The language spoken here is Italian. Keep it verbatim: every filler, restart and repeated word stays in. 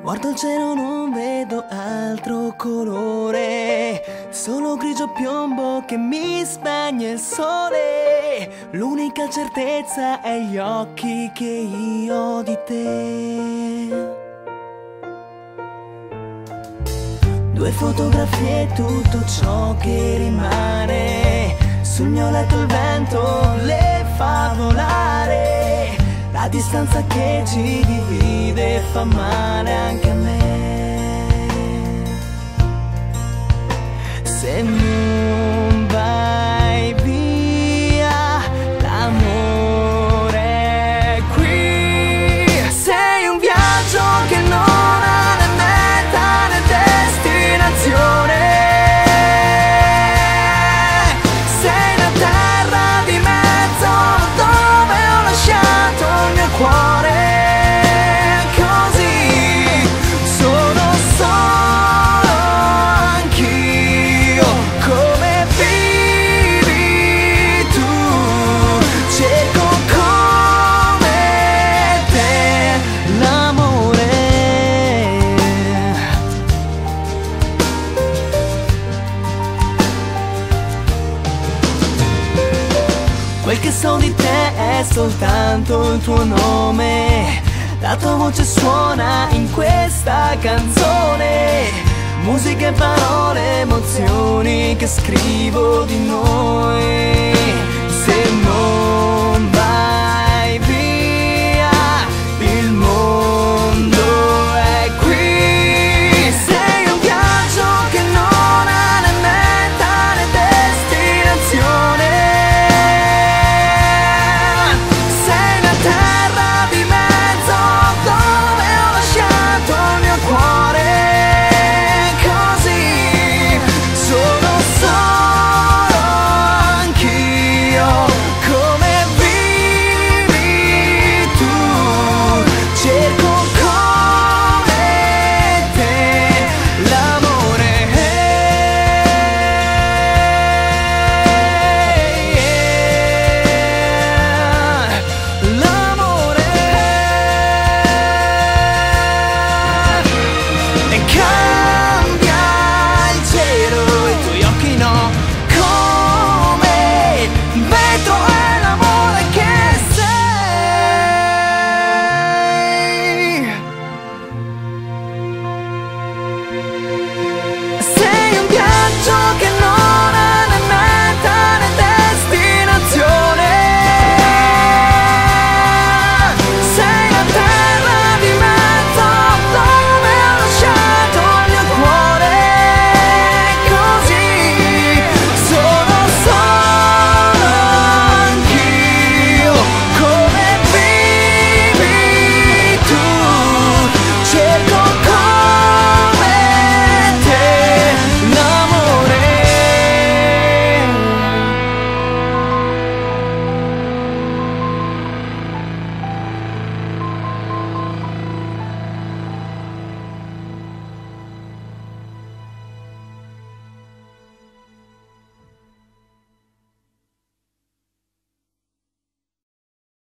Guardo il cielo, non vedo altro colore, solo grigio piombo che mi spegne il sole. L'unica certezza è gli occhi che io ho di te. Due fotografie e tutto ciò che rimane. Sul mio letto il vento le fa volare. La distanza che ci divide fa male anche a me. Se non vai via, l'amore è qui. Sei un viaggio che non ha né meta né destinazione. Sei la terra di mezzo dove ho lasciato il mio cuore. Così sono solo anch'io. Come vivi tu? Cerco come te l'amore. Quel che so di te è soltanto il tuo nome. La tua voce suona in questa canzone. Musica e parole, emozioni che scrivo di noi.